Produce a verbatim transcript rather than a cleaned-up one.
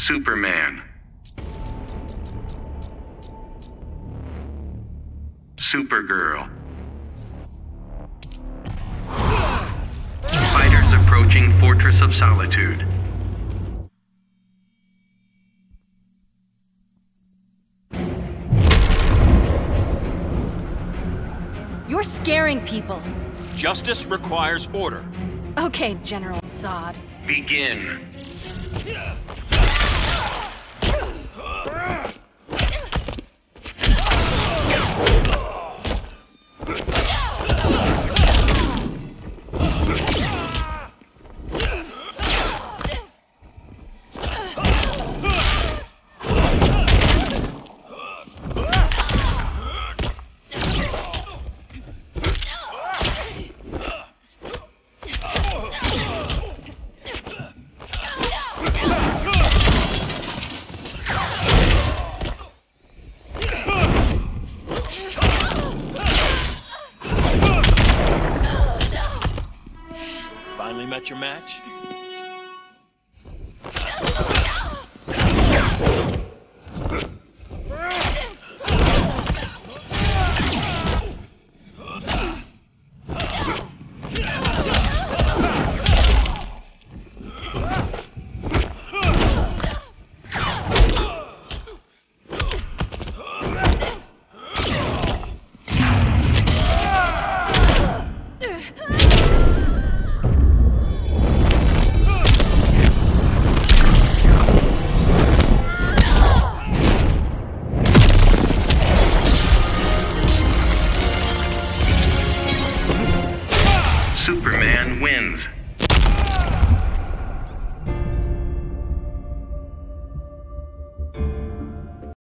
Superman. Supergirl. Fighters approaching Fortress of Solitude. You're scaring people. Justice requires order. Okay, General Zod. Begin. Finally met your match?